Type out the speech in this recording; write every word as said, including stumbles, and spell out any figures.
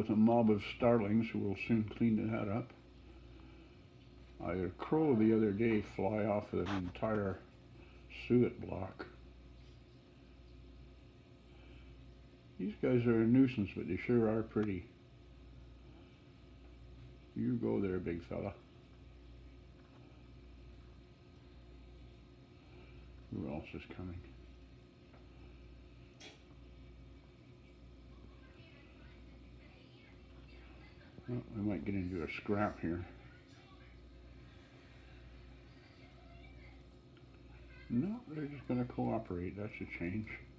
with a mob of starlings who will soon clean that up. I had a crow the other day fly off of an entire suet block. These guys are a nuisance, but they sure are pretty. You go there, big fella. Who else is coming? Well, we might get into a scrap here. No, they're just going to cooperate. That's a change.